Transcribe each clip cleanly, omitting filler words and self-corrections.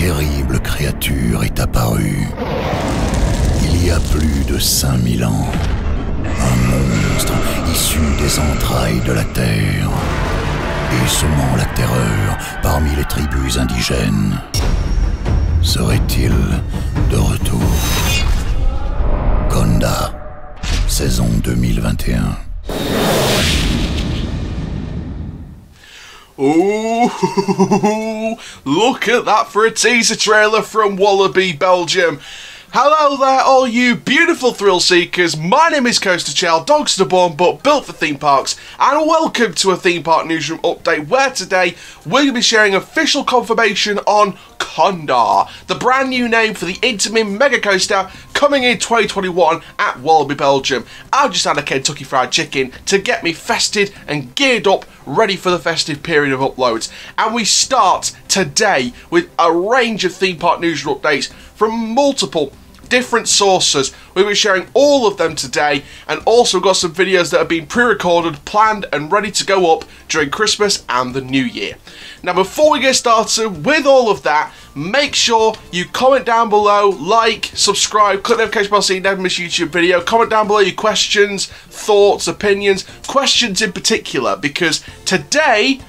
terrible créature est apparue. Il y a plus de 5000 ans. Un monstre issu des entrailles de la terre et semant la terreur parmi les tribus indigènes. Serait-il de retour? Konda, saison 2021. Ooh, look at that for a teaser trailer from Wallaby Belgium. Hello there, all you beautiful thrill seekers. My name is Coaster Chell, Dogster born but built for theme parks, and welcome to a theme park newsroom update where today we're going to be sharing official confirmation on Konda, the brand new name for the Intamin Mega Coaster coming in 2021 at Wallaby Belgium. I've just had a Kentucky Fried Chicken to get me fested and geared up, ready for the festive period of uploads. And we start today with a range of theme park news updates from multiple different sources. We'll be sharing all of them today, and also got some videos that have been pre-recorded, planned and ready to go up during Christmas and the New Year. Now before we get started with all of that, make sure you comment down below, like, subscribe, click the notification bell so you never miss a YouTube video. Comment down below your questions, thoughts, opinions, questions in particular, because today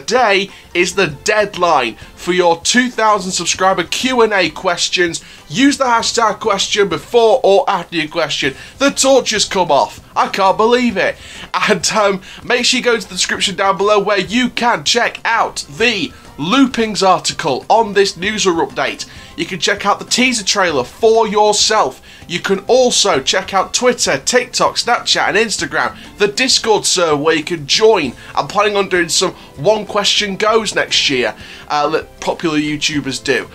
is the deadline for your 2,000 subscriber Q&A questions. Use the hashtag question before or after your question. The torches come off. I can't believe it. And make sure you go to the description down below where you can check out the Loopings article on this newsroom update. You can check out the teaser trailer for yourself. You can also check out Twitter, TikTok, Snapchat and Instagram, the Discord server where you can join. I'm planning on doing some one question goes next year that popular YouTubers do.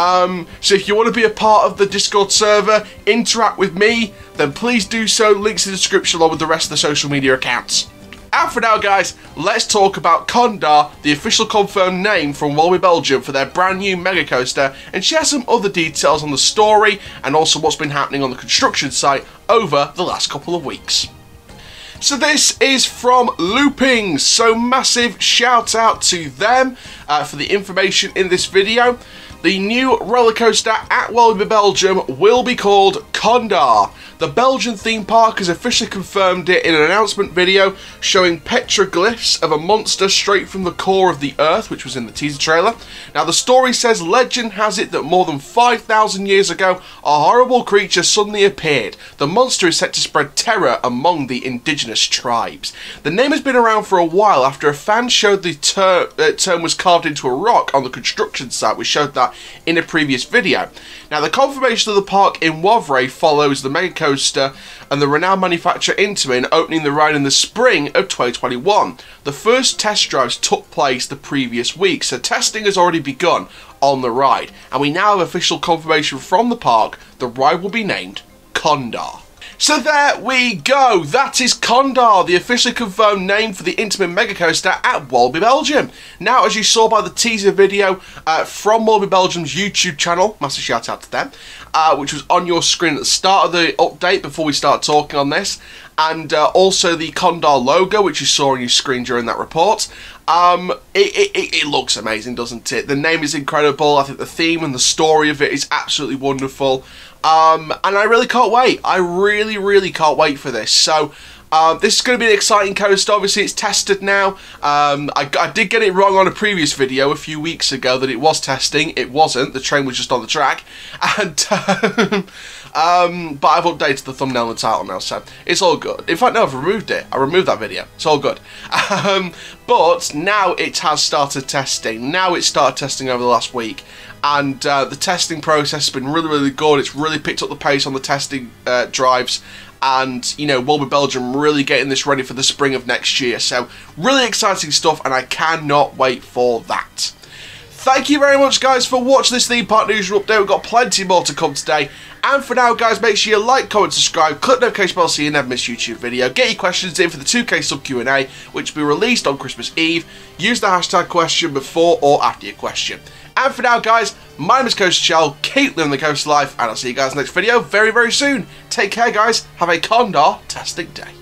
So if you want to be a part of the Discord server, interact with me, then please do so. Links in the description along with the rest of the social media accounts. And for now guys, let's talk about Konda, the official confirmed name from Wallaby Belgium for their brand new mega coaster, and share some other details on the story and also what's been happening on the construction site over the last couple of weeks. So this is from Loopings, so massive shout out to them for the information in this video. The new roller coaster at Wallaby Belgium will be called Konda. The Belgian theme park has officially confirmed it in an announcement video showing petroglyphs of a monster straight from the core of the earth, which was in the teaser trailer. Now the story says legend has it that more than 5,000 years ago a horrible creature suddenly appeared. The monster is set to spread terror among the indigenous tribes. The name has been around for a while after a fan showed the term was carved into a rock on the construction site. We showed that in a previous video. Now the confirmation of the park in Wavre follows the mega coaster and the renowned manufacturer Intamin opening the ride in the spring of 2021. The first test drives took place the previous week, so testing has already begun on the ride, and we now have official confirmation from the park the ride will be named Konda. So there we go, that is Konda, the officially confirmed name for the Intamin Mega Coaster at Wallaby Belgium. Now, as you saw by the teaser video from Wallaby Belgium's YouTube channel, massive shout out to them, which was on your screen at the start of the update before we start talking on this, and also the Konda logo, which you saw on your screen during that report. It looks amazing, doesn't it? The name is incredible. I think the theme and the story of it is absolutely wonderful. And I really can't wait. I really can't wait for this. So this is going to be an exciting coaster. Obviously it's tested now. I did get it wrong on a previous video a few weeks ago that it was testing. It wasn't. The train was just on the track. And but I've updated the thumbnail and the title now, so it's all good. In fact, no, I've removed it. I removed that video. It's all good. But now it has started testing. Now it started testing over the last week. And the testing process has been really good. It's really picked up the pace on the testing drives, and you know, Wallaby Belgium really getting this ready for the spring of next year. So really exciting stuff, and I cannot wait for that. Thank you very much guys for watching this theme park news update. We've got plenty more to come today. And for now guys, make sure you like, comment, subscribe, click the notification bell so you never miss a YouTube video. Get your questions in for the 2K sub Q&A, which will be released on Christmas Eve. Use the hashtag question before or after your question. And for now guys, my name is Coaster Chell, keep living the coast life, and I'll see you guys next video very soon. Take care guys, have a Konda-tastic day.